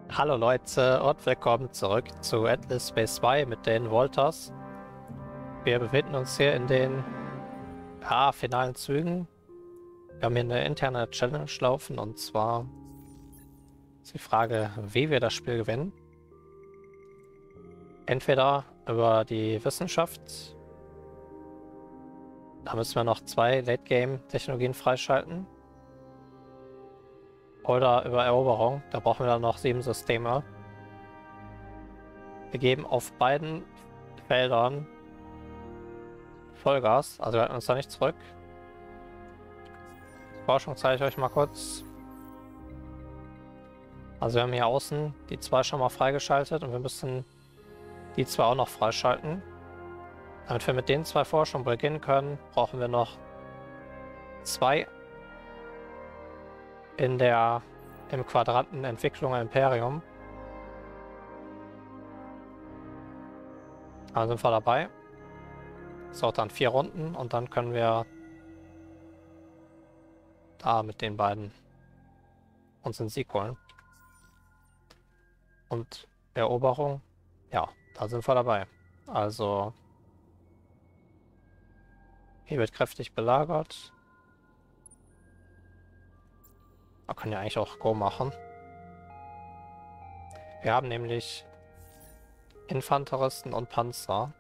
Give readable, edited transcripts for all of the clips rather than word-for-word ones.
Hallo Leute und willkommen zurück zu Endless Space 2 mit den Voltas. Wir befinden uns hier in den finalen Zügen. Wir haben hier eine interne Challenge laufen, und zwar ist die Frage, wie wir das Spiel gewinnen. Entweder über die Wissenschaft, da müssen wir noch 2 Late-Game-Technologien freischalten, oder über Eroberung, da brauchen wir dann noch 7 Systeme. Wir geben auf beiden Feldern Vollgas, also wir halten uns da nicht zurück. Forschung zeige ich euch mal kurz. Also wir haben hier außen die 2 schon mal freigeschaltet und wir müssen die 2 auch noch freischalten. Damit wir mit den 2 Forschungen beginnen können, brauchen wir noch 2 im Quadranten Entwicklung Imperium. Da sind wir dabei. Das dauert dann 4 Runden und dann können wir da mit den beiden uns den Sieg holen. Und Eroberung, ja, da sind wir dabei. Also hier wird kräftig belagert. Wir können ja eigentlich auch Go machen. Wir haben nämlich Infanteristen und Panzer.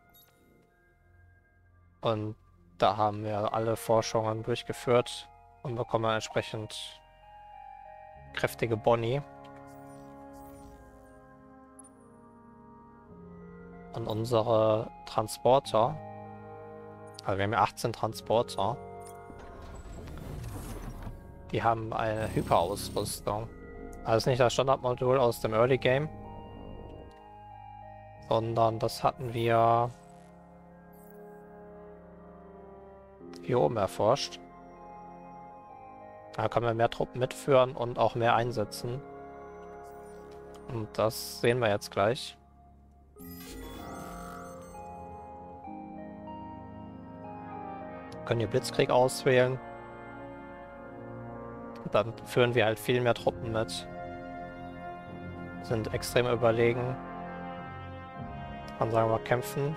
Und da haben wir alle Forschungen durchgeführt und bekommen entsprechend kräftige Boni. Und unsere Transporter, also wir haben ja 18 Transporter, die haben eine Hyperausrüstung. Also nicht das Standardmodul aus dem Early Game, sondern das hatten wir hier oben erforscht. Da können wir mehr Truppen mitführen und auch mehr einsetzen. Und das sehen wir jetzt gleich. Wir können hier Blitzkrieg auswählen. Und dann führen wir halt viel mehr Truppen mit. Sind extrem überlegen. Dann sagen wir kämpfen.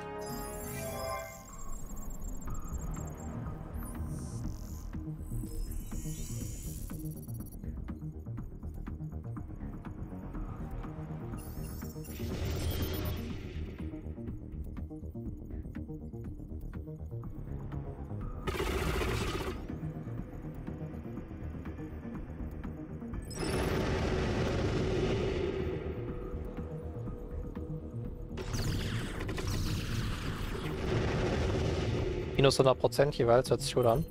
Minus 100% jeweils, hört sich gut an.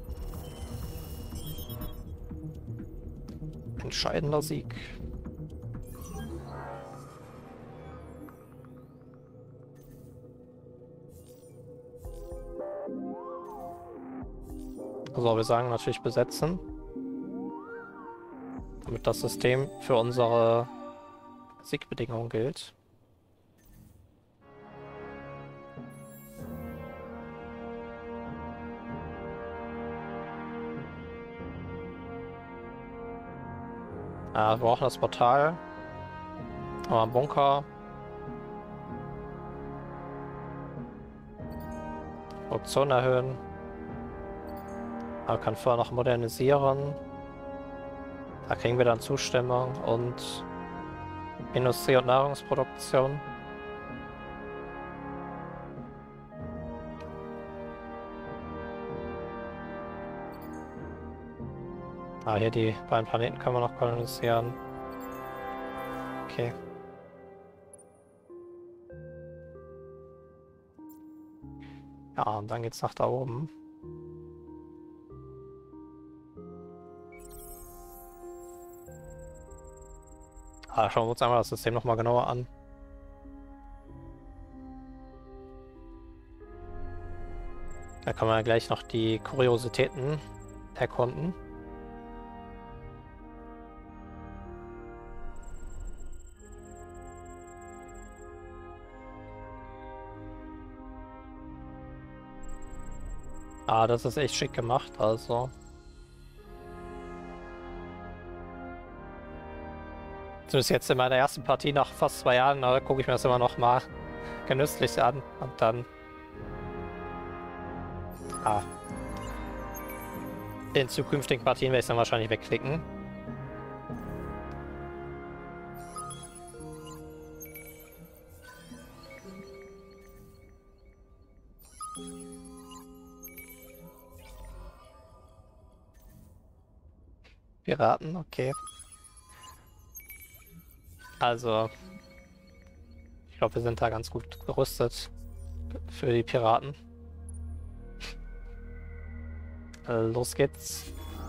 Entscheidender Sieg. Also wir sagen natürlich besetzen, damit das System für unsere Siegbedingungen gilt. Wir brauchen das Portal. Aber einen Bunker. Produktion erhöhen. Man kann vorher noch modernisieren. Da kriegen wir dann Zustimmung und Industrie- und Nahrungsproduktion. Hier die beiden Planeten können wir noch kolonisieren. Okay. Ja, und dann geht's nach da oben. Schauen wir uns einmal das System nochmal genauer an. Da kann man ja gleich noch die Kuriositäten erkunden. Das ist echt schick gemacht, also. Zumindest jetzt in meiner ersten Partie nach fast 2 Jahren, da gucke ich mir das immer noch mal genüsslich an und dann in zukünftigen Partien werde ich es dann wahrscheinlich wegklicken. Piraten, okay. Also, ich glaube, wir sind da ganz gut gerüstet für die Piraten. Los geht's.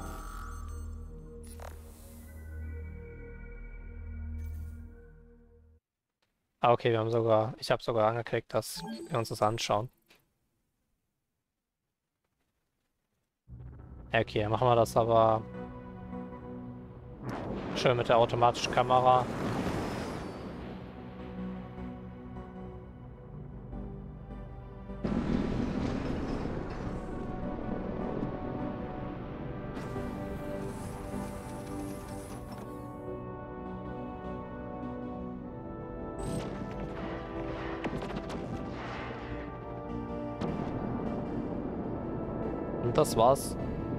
Ah, okay, ich habe sogar angeklickt, dass wir uns das anschauen. Okay, dann machen wir das aber schön mit der automatischen Kamera. Und das war's.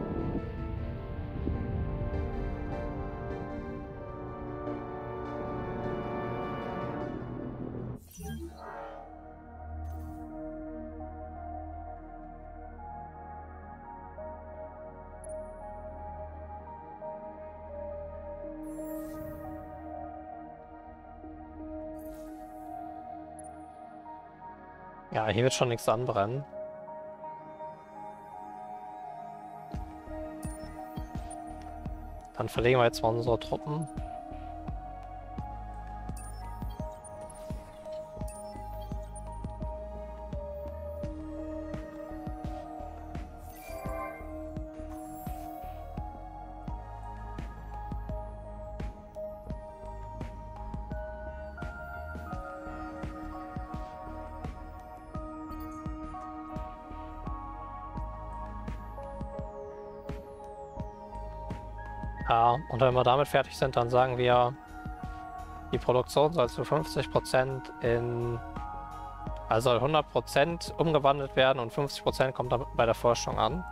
Ja, hier wird schon nichts anbrennen. Dann verlegen wir jetzt mal unsere Truppen. Ja, und wenn wir damit fertig sind, dann sagen wir, die Produktion soll zu 50% also soll 100% umgewandelt werden und 50% kommt dann bei der Forschung an.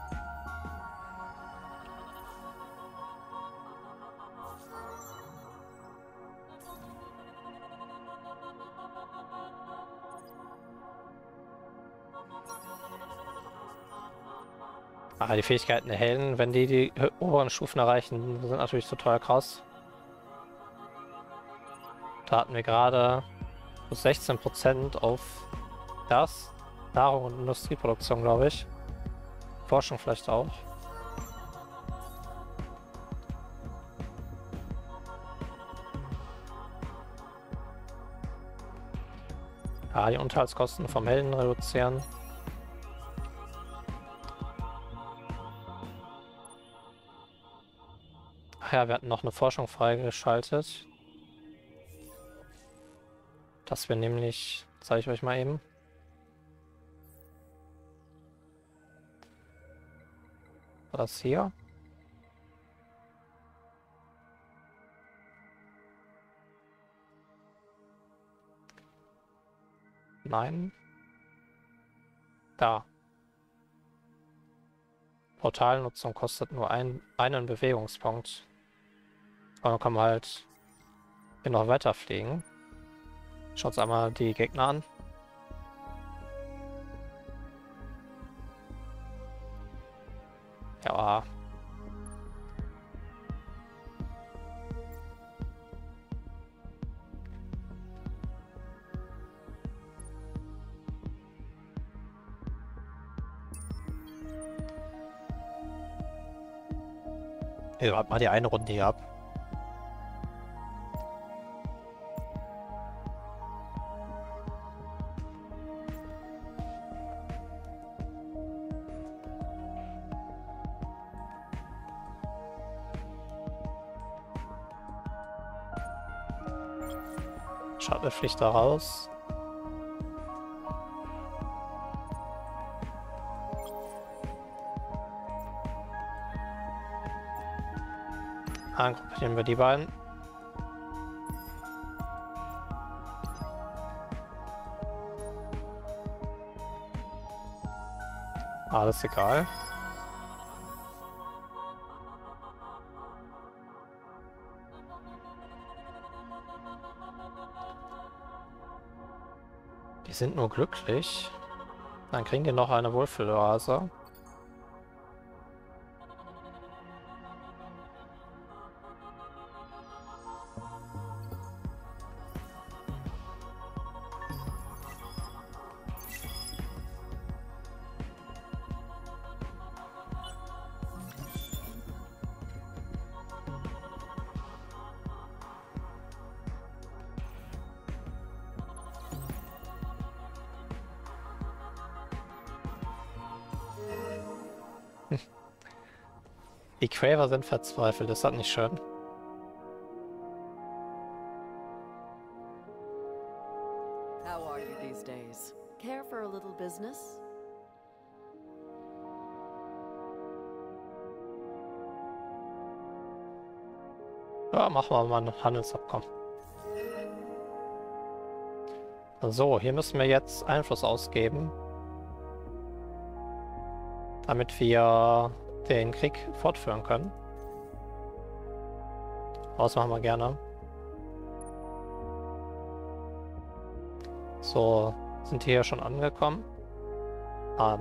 Die Fähigkeiten der Helden, wenn die oberen Stufen erreichen, sind natürlich total krass. Da hatten wir gerade 16% auf das. Nahrung und Industrieproduktion, glaube ich. Forschung vielleicht auch. Die Unterhaltskosten vom Helden reduzieren. Ja, wir hatten noch eine Forschung freigeschaltet. Dass wir nämlich, zeige ich euch mal eben. War das hier? Nein. Da. Portalnutzung kostet nur einen Bewegungspunkt. Und dann kann man halt hier noch weiter fliegen. Schaut uns einmal die Gegner an. Ja. Hier warten mal die eine Runde hier ab. Shuttle fliegt da raus. Dann gruppieren wir die beiden. Alles egal. Die sind nur glücklich. Dann kriegen die noch eine Wohlfühloase. Die Quaver sind verzweifelt, ist das nicht schön? How are you these days? Care for a little business? Ja, machen wir mal ein Handelsabkommen. So, hier müssen wir jetzt Einfluss ausgeben, damit wir den Krieg fortführen können. Das machen wir gerne. So, sind hier schon angekommen? Ah.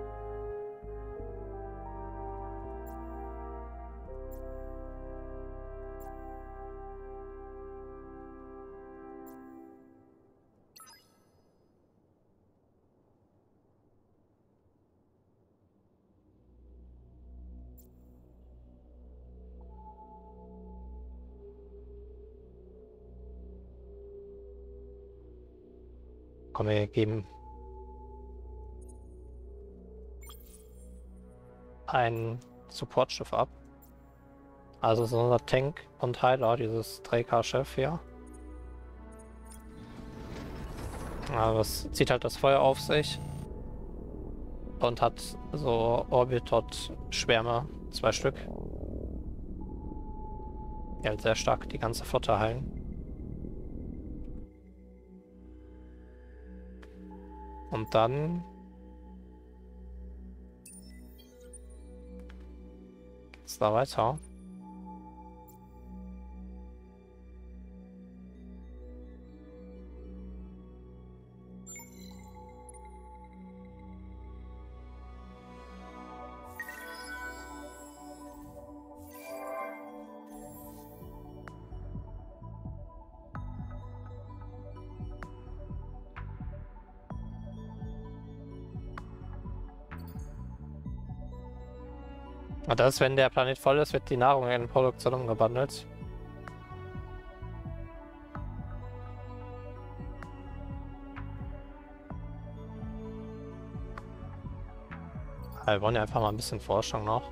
Komm, wir geben ein Supportschiff ab. Also so unser Tank und Heiler, dieses 3K-Schiff hier. Aber es zieht halt das Feuer auf sich. Und hat so Orbitot-Schwärme, 2 Stück. Die halt sehr stark die ganze Flotte heilen. Und dann geht's da weiter. Und das, wenn der Planet voll ist, wird die Nahrung in Produktion umgewandelt. Wir wollen ja einfach mal ein bisschen Forschung noch.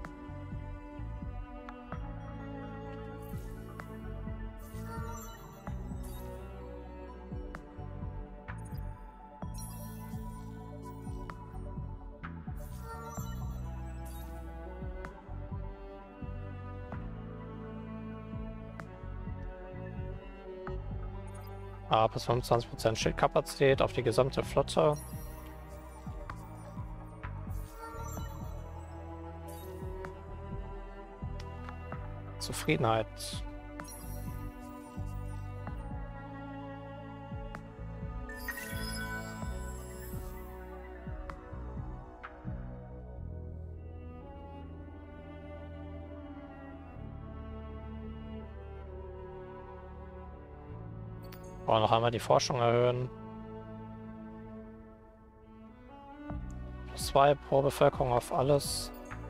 Bis 25% Schildkapazität auf die gesamte Flotte. Zufriedenheit. Wollen noch einmal die Forschung erhöhen. +2 pro Bevölkerung auf alles.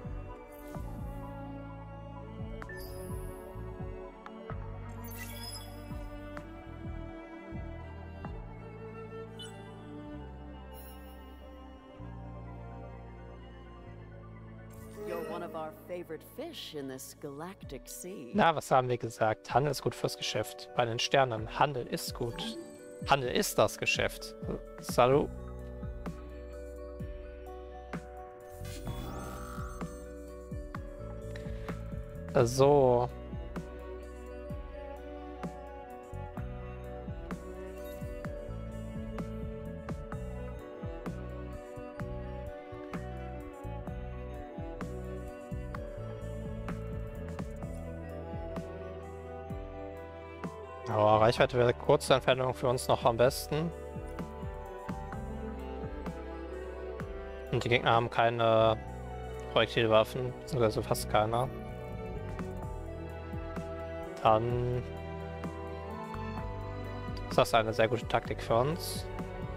You're one of our favorite fish in this galactic sea. Na, was haben wir gesagt? Handel ist gut fürs Geschäft. Bei den Sternen. Handel ist gut. Handel ist das Geschäft. Salut. So. Aber Reichweite wäre kurze Entfernung für uns noch am besten. Und die Gegner haben keine Projektilwaffen, beziehungsweise fast keine. Dann ist das eine sehr gute Taktik für uns.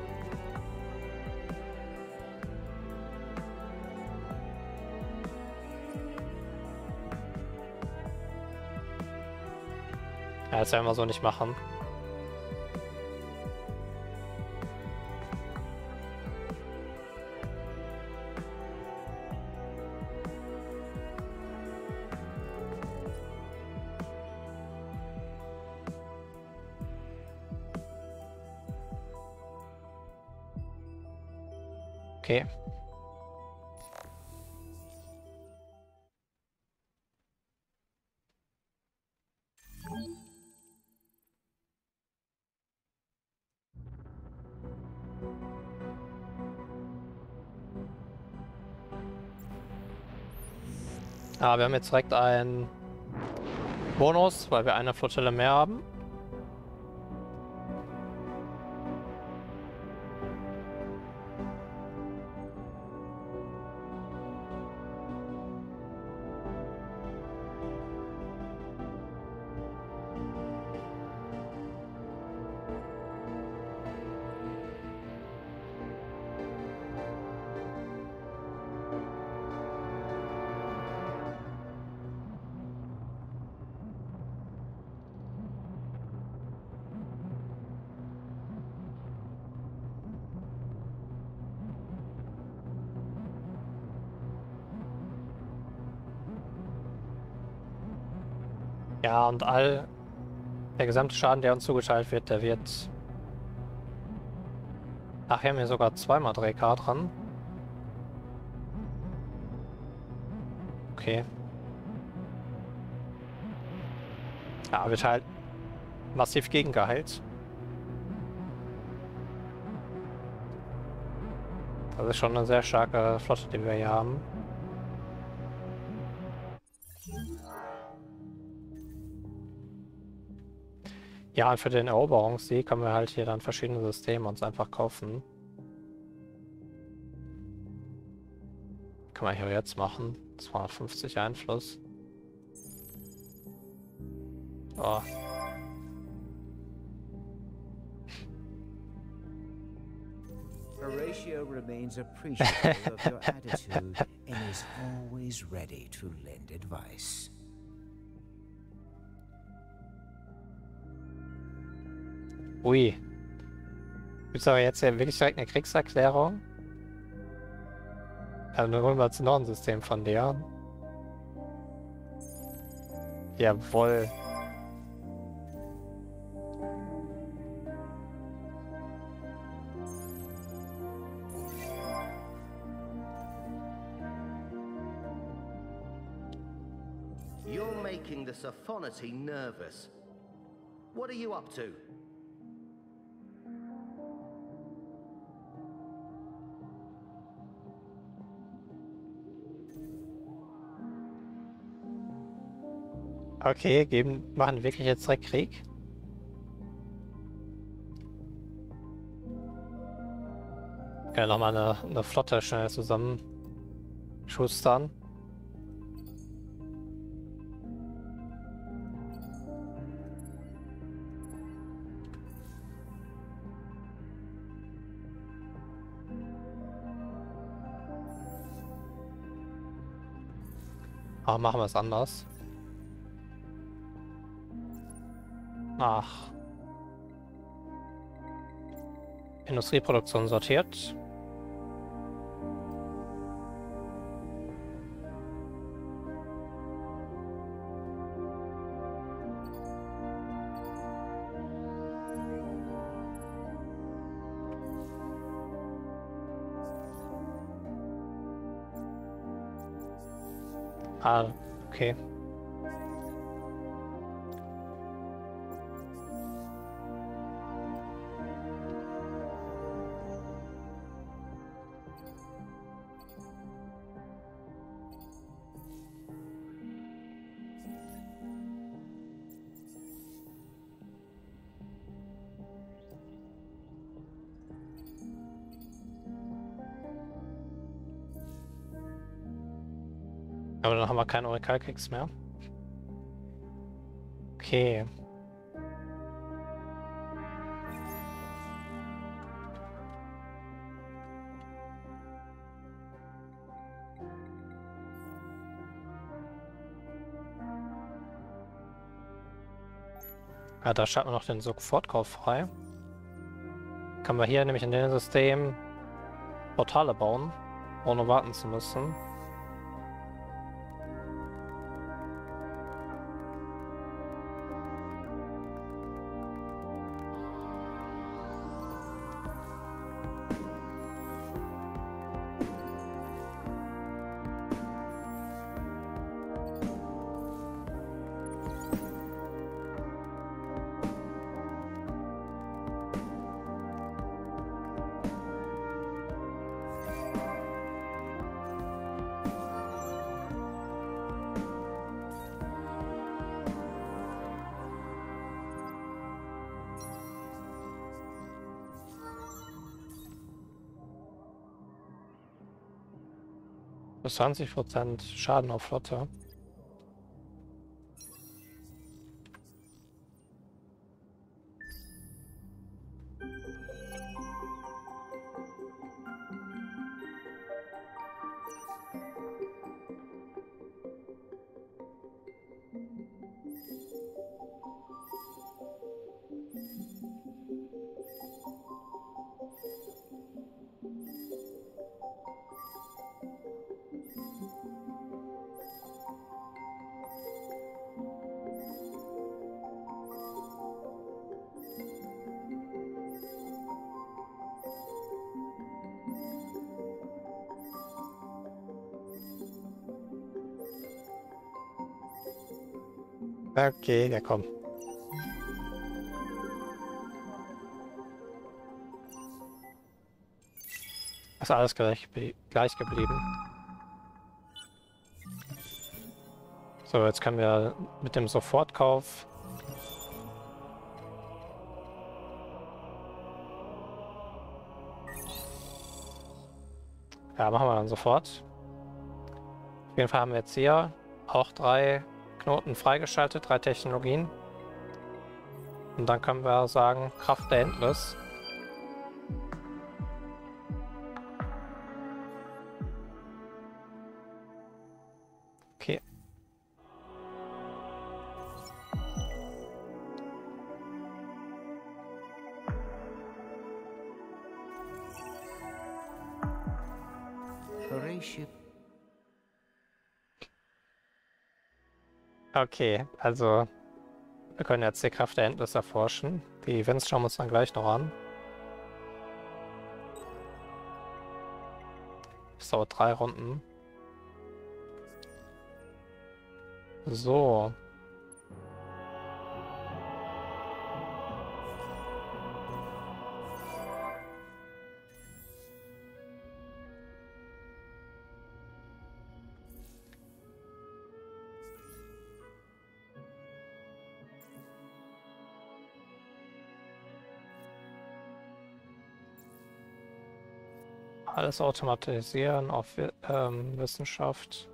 Ja, das werden wir so nicht machen. Okay. Wir haben jetzt direkt einen Bonus, weil wir eine Flottille mehr haben. Ja, und der gesamte Schaden, der uns zugeteilt wird, der wird... Ach, wir haben hier sogar zweimal 3K dran. Okay. Ja, wird halt massiv gegengeheilt. Das ist schon eine sehr starke Flotte, die wir hier haben. Ja, und für den Eroberungssieg können wir halt hier dann verschiedene Systeme uns einfach kaufen. Können wir hier jetzt machen. 250 Einfluss. Oh. Horatio remains appreciative of your attitude and is always ready to lend advice. Ui. Gibt's aber jetzt ja wirklich direkt eine Kriegserklärung? Also dann holen wir jetzt noch ein System von der. Jawohl. You're making the Sophonoty nervous. What are you up to? Okay, machen wirklich jetzt direkt Krieg? Ja, nochmal eine Flotte schnell zusammenschustern. Aber machen wir es anders. Ach. Industrieproduktion sortiert. Ah, okay. Aber dann haben wir keine Oracle-Kicks mehr. Okay. Ja, da schalten wir noch den Sofortkauf frei. Können wir hier nämlich in dem System Portale bauen, ohne warten zu müssen. Bis 20% Schaden auf Flotte. Okay, ja komm. Ist alles gleich geblieben. So, jetzt können wir mit dem Sofortkauf ja, machen wir dann sofort. Auf jeden Fall haben wir jetzt hier auch 3 Knoten freigeschaltet, 3 Technologien. Und dann können wir sagen, Kraft der Endless. Okay. Horatio. Okay, also wir können jetzt die Kraft der Endless erforschen. Die Events schauen wir uns dann gleich noch an. Das dauert 3 Runden. So. Alles automatisieren auf Wissenschaft.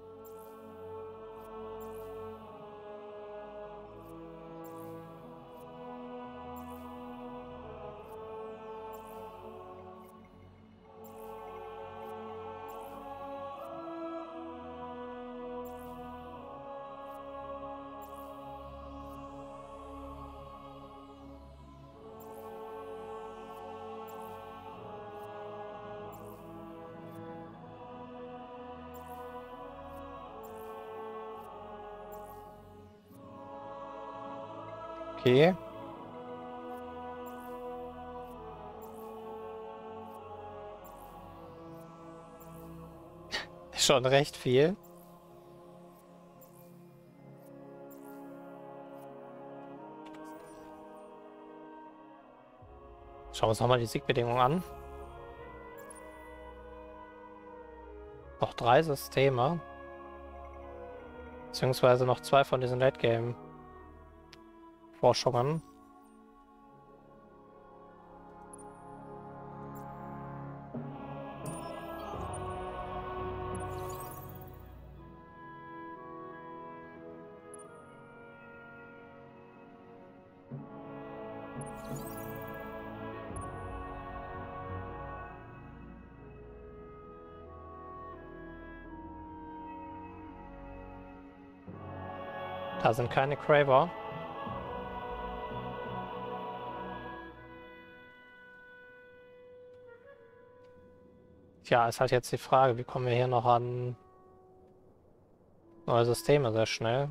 Okay. Schon recht viel. Schauen wir uns nochmal die Siegbedingungen an. Noch 3 Systeme. Beziehungsweise noch 2 von diesen Late-Game-Forschungen. Da sind keine Craver. Tja, ist halt jetzt die Frage, wie kommen wir hier noch an neue Systeme sehr schnell?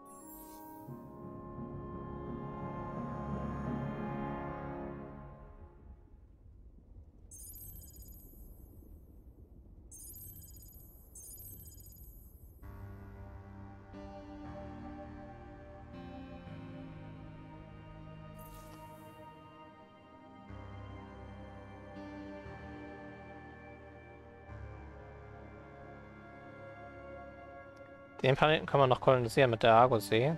Den Planeten können wir noch kolonisieren mit der Argosee.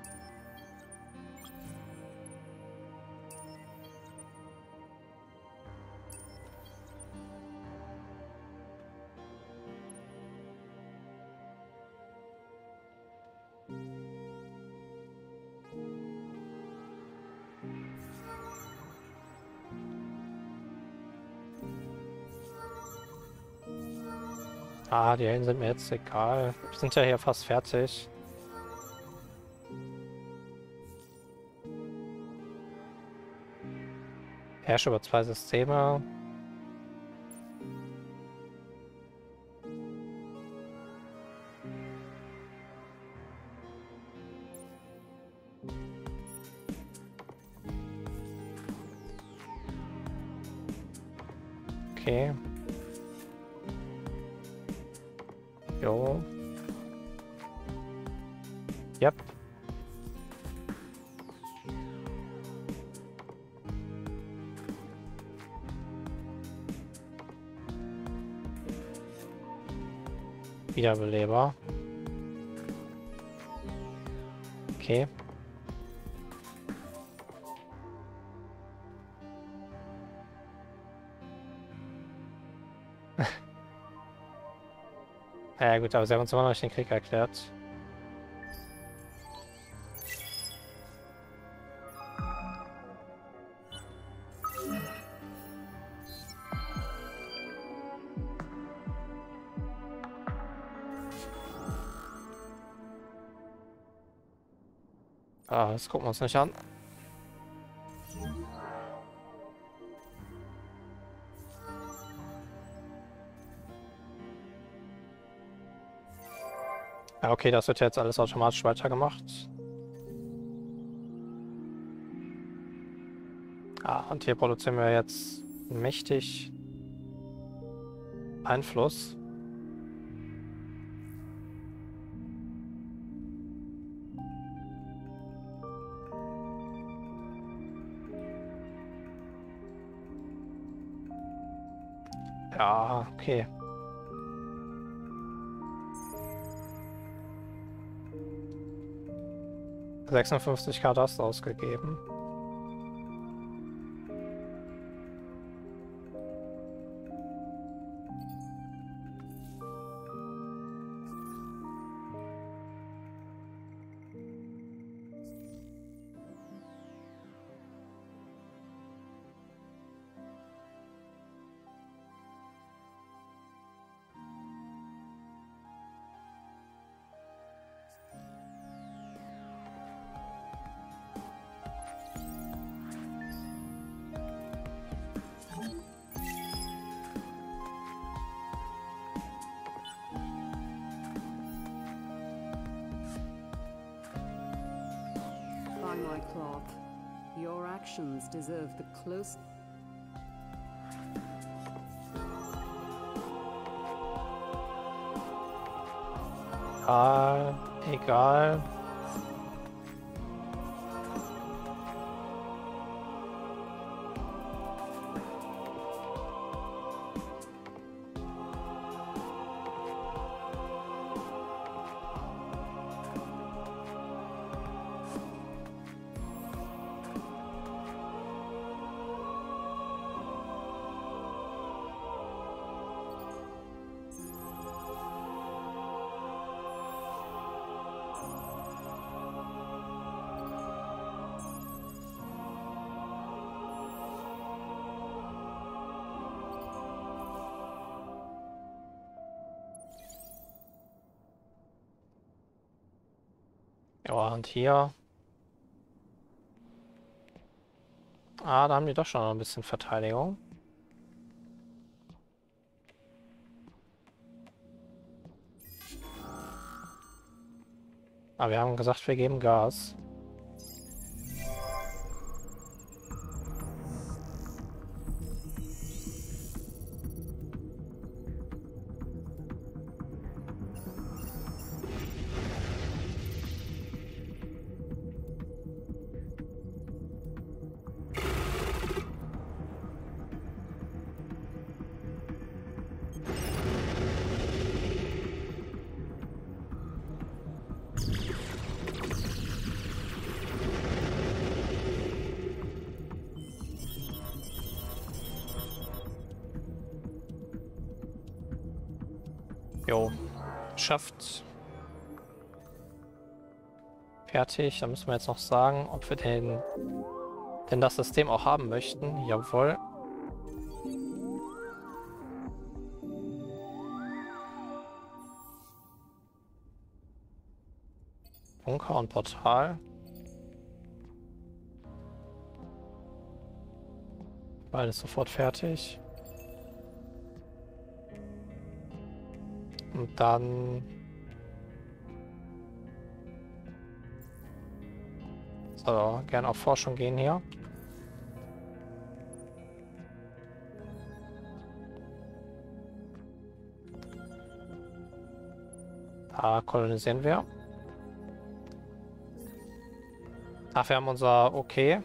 Ah, die Helden sind mir jetzt egal. Wir sind ja hier fast fertig. Herrsche über 2 Systeme. Okay. Jo. Yep. Wiederbeleber. Okay. Ja gut, aber sie haben uns immer noch nicht den Krieg erklärt. Ah, das gucken wir uns nicht an. Ja, okay, das wird jetzt alles automatisch weitergemacht. Ah, und hier produzieren wir jetzt mächtig Einfluss. Ja, okay. $56.000 hast du ausgegeben. By my cloth, your actions deserve the close. Egal. Ja, und hier. Ah, da haben die doch schon noch ein bisschen Verteidigung. Aber wir haben gesagt, wir geben Gas. Jo, schafft. Fertig. Dann müssen wir jetzt noch sagen, ob wir denn das System auch haben möchten. Jawohl. Bunker und Portal. Beides sofort fertig. Und dann... So, gerne auf Forschung gehen hier. Da kolonisieren wir. Ach, wir haben unser Okay.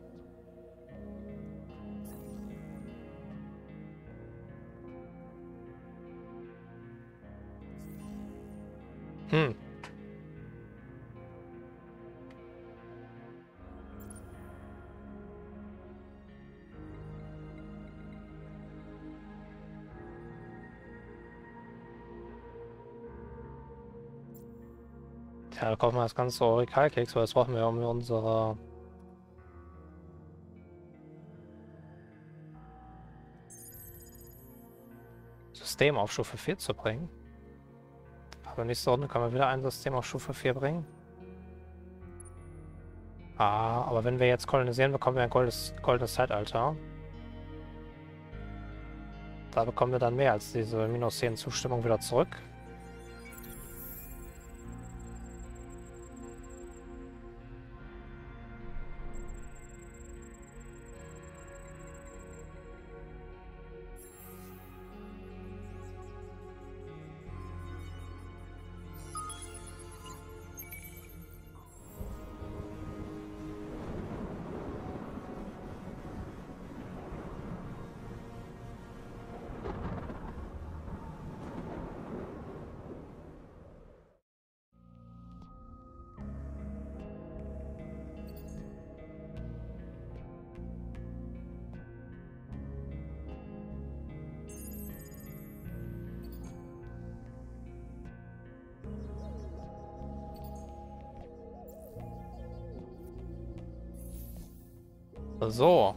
Ja, da kaufen wir das ganze Orikalkeks, weil das brauchen wir, um unsere System auf Stufe 4 zu bringen. Aber nächste Runde können wir wieder ein System auf Stufe 4 bringen. Ah, aber wenn wir jetzt kolonisieren, bekommen wir ein goldenes Zeitalter. Da bekommen wir dann mehr als diese minus 10 Zustimmung wieder zurück. So.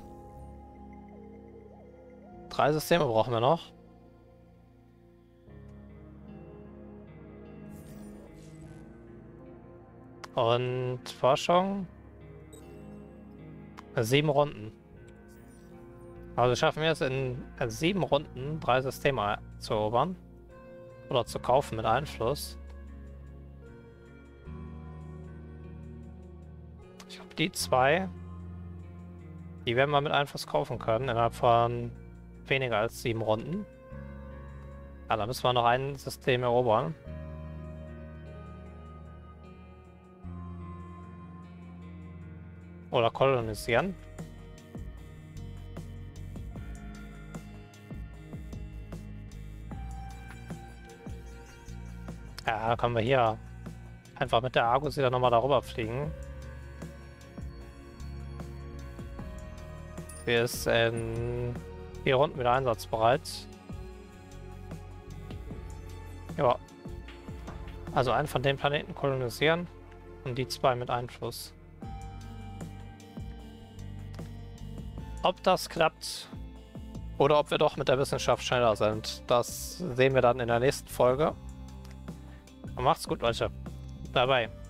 3 Systeme brauchen wir noch. Und Forschung. 7 Runden. Also schaffen wir es in 7 Runden 3 Systeme zu erobern. Oder zu kaufen mit Einfluss. Ich glaube, die 2... Die werden wir mit Einfluss kaufen können, innerhalb von weniger als 7 Runden. Ja, da müssen wir noch ein System erobern. Oder kolonisieren. Ja, da können wir hier einfach mit der Argus wieder nochmal darüber fliegen. Wir ist in 4 Runden wieder einsatzbereit. Ja. Also einen von den Planeten kolonisieren und die 2 mit Einfluss. Ob das klappt oder ob wir doch mit der Wissenschaft schneller sind, das sehen wir dann in der nächsten Folge. Und macht's gut, Leute. Bye bye.